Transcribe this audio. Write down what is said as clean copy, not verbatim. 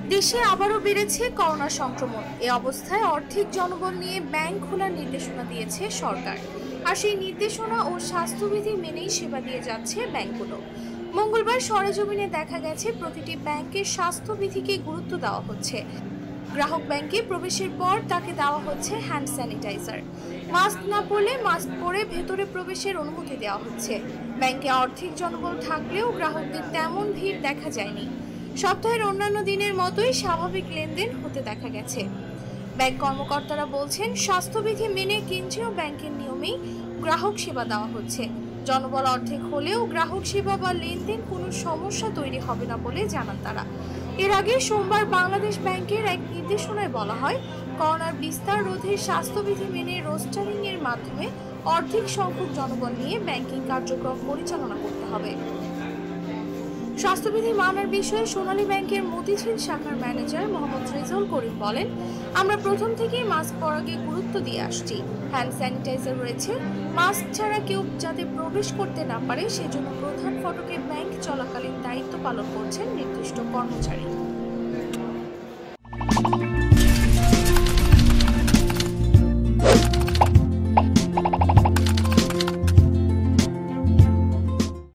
দেশে আবারও বেড়েছে করোনা সংক্রমণ। এ অবস্থায় অর্ধেক জনবল নিয়ে ব্যাংক খোলার নির্দেশনা দিয়েছে সরকার। আর সেই নির্দেশনা ও স্বাস্থ্যবিধি মেনেই সেবা দিয়ে যাচ্ছে ব্যাংকগুলো। মঙ্গলবার সরেজমিনে দেখা গেছে প্রতিটি ব্যাংকের স্বাস্থ্যবিধিকে গুরুত্ব দেওয়া হচ্ছে। গ্রাহক ব্যাংকে প্রবেশের পর তাকে দেওয়া হচ্ছে হ্যান্ড স্যানিটাইজার। মাস্ক না পরলে মাস্ক পরে ভেতরে প্রবেশের অনুমতি দেওয়া হচ্ছে। ব্যাংকে অর্ধেক জনবল থাকলেও গ্রাহকদের তেমন ভিড় দেখা যায়নি। সপ্তাহের অন্যান্য দিনের মতোই স্বাভাবিক লেনদেন হতে দেখা গেছে। ব্যাংক কর্মকর্তারা বলছেন, স্বাস্থ্যবিধি মেনে কেন্দ্রীয় ব্যাংকের নিয়মেই গ্রাহক সেবা দেওয়া হচ্ছে। জনবল অর্ধেক হলেও গ্রাহক সেবা বা লেনদেন কোনো সমস্যা তৈরি হবে না বলে জানান তারা। এর আগে সোমবার বাংলাদেশ ব্যাংকের এক নির্দেশনায় বলা হয়, করোনার বিস্তার রোধে স্বাস্থ্যবিধি মেনে রোস্টারিং এর মাধ্যমে অর্ধেক সংখ্যক জনবল নিয়ে ব্যাংকিং কার্যক্রম পরিচালনা করতে হবে। স্বাস্থ্যবিধি মানার বিষয়ে সোনালী ব্যাংকের মতিঝিল শাখার ম্যানেজার মোহাম্মদ রেজাউল করিম বলেন, আমরা প্রথম থেকেই মাস্ক পরাকে গুরুত্ব দিয়ে আসছি। হ্যান্ড স্যানিটাইজার রয়েছে। মাস্ক ছাড়া কেউ যাতে প্রবেশ করতে না পারে সেজন্য প্রধান ফটকে ব্যাংক চলাকালীন দায়িত্ব পালন করছেন নির্দিষ্ট কর্মচারী।